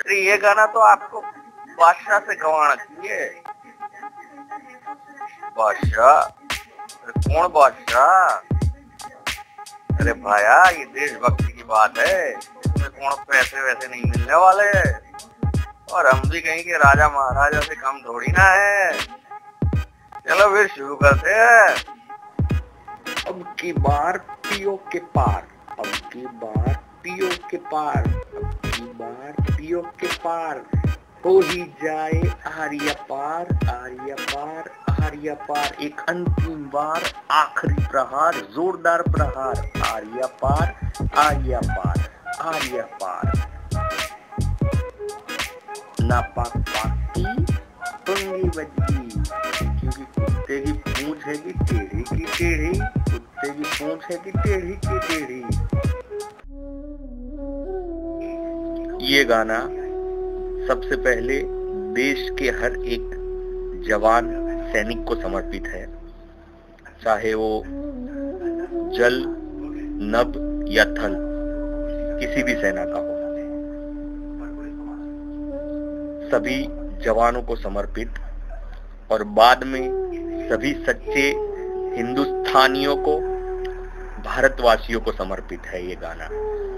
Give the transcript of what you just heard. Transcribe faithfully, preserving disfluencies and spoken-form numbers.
अरे ये गाना तो आपको बादशाह से गवाना चाहिए। बादशाह? अरे कौन बादशाह? अरे भाया ये देशभक्ति की बात है, इसमें कौन पैसे वैसे नहीं मिलने वाले, और हम भी कहीं के राजा महाराजा से कम थोड़ी ना है। चलो फिर शुरू करते हैं। अब की बार पियो के पार, अब की बार पियो के पार, अब की बार पियो के पार, हो ही जाए आर्या पार, आर्या पार, आर्या पार। एक अंतिम बार, आखिरी प्रहार, जोरदार प्रहार, आर्या पार, आर्या पार, आर्या पार। नापाक पाक की पंगी बजगी, क्योंकि कुत्ते की पूंछ है कि टेढ़ी की टेढ़ी, कुत्ते की पूंछ है कि टेढ़ी की टेढ़ी। ये गाना सबसे पहले देश के हर एक जवान सैनिक को समर्पित है, चाहे वो जल, नभ या थल, किसी भी सेना का हो। सभी जवानों को समर्पित, और बाद में सभी सच्चे हिंदुस्तानियों को, भारतवासियों को समर्पित है ये गाना।